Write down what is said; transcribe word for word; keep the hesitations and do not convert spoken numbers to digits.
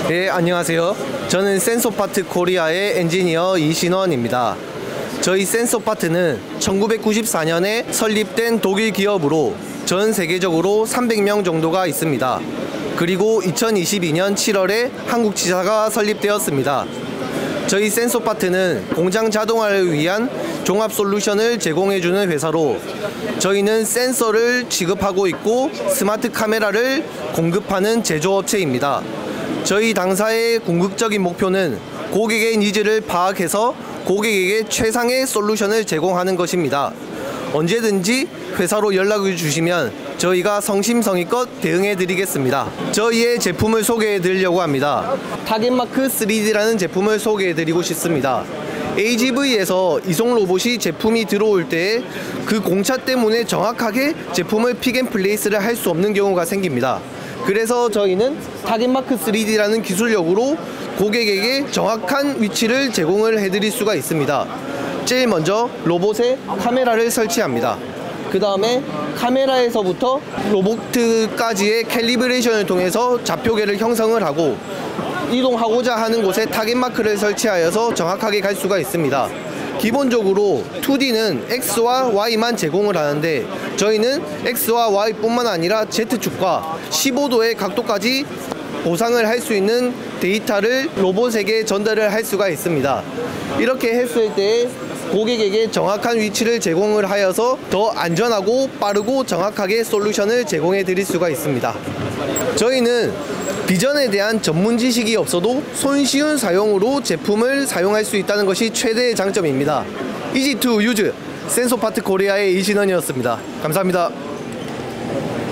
네, 안녕하세요. 저는 센서파트 코리아의 엔지니어 이신원입니다. 저희 센서파트는 천구백구십사 년에 설립된 독일 기업으로 전 세계적으로 삼백 명 정도가 있습니다. 그리고 이천이십이 년 칠월에 한국 지사가 설립되었습니다. 저희 센서파트는 공장 자동화를 위한 종합 솔루션을 제공해주는 회사로 저희는 센서를 취급하고 있고 스마트 카메라를 공급하는 제조업체입니다. 저희 당사의 궁극적인 목표는 고객의 니즈를 파악해서 고객에게 최상의 솔루션을 제공하는 것입니다. 언제든지 회사로 연락을 주시면 저희가 성심성의껏 대응해 드리겠습니다. 저희의 제품을 소개해 드리려고 합니다. 타겟마크 쓰리디라는 제품을 소개해 드리고 싶습니다. 에이지브이에서 이송 로봇이 제품이 들어올 때 그 공차 때문에 정확하게 제품을 픽앤플레이스를 할 수 없는 경우가 생깁니다. 그래서 저희는 타겟마크 쓰리디라는 기술력으로 고객에게 정확한 위치를 제공을 해드릴 수가 있습니다. 제일 먼저 로봇에 카메라를 설치합니다. 그 다음에 카메라에서부터 로봇까지의 캘리브레이션을 통해서 좌표계를 형성을 하고 이동하고자 하는 곳에 타겟마크를 설치하여서 정확하게 갈 수가 있습니다. 기본적으로 투디는 X와 Y만 제공을 하는데 저희는 X와 Y 뿐만 아니라 Z축과 십오 도의 각도까지 보상을 할 수 있는 데이터를 로봇에게 전달을 할 수가 있습니다. 이렇게 했을 때 고객에게 정확한 위치를 제공을 하여서 더 안전하고 빠르고 정확하게 솔루션을 제공해 드릴 수가 있습니다. 저희는 비전에 대한 전문 지식이 없어도 손쉬운 사용으로 제품을 사용할 수 있다는 것이 최대의 장점입니다. 이지 투 유즈 센서파트 코리아의 이신원이었습니다. 감사합니다.